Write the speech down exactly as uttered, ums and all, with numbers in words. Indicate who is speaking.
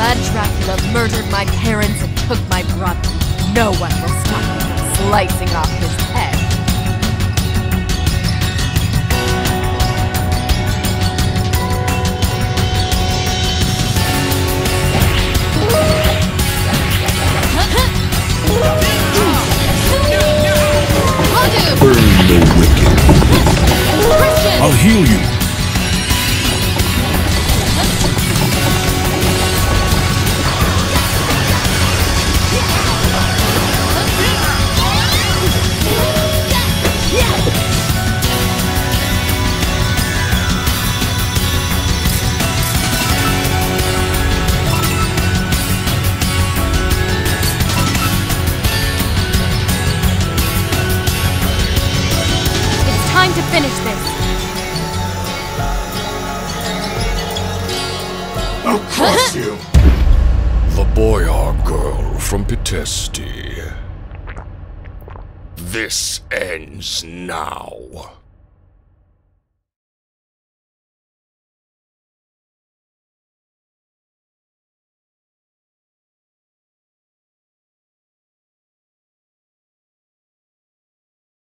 Speaker 1: Vlad Dracula murdered my parents and took my brother. No one will stop me from slicing off his head.
Speaker 2: Burn the wicked.
Speaker 1: Christian!
Speaker 2: I'll heal you.
Speaker 1: Time to finish this.
Speaker 2: I'll crush you. The Boyar girl from Pitesti. This ends now.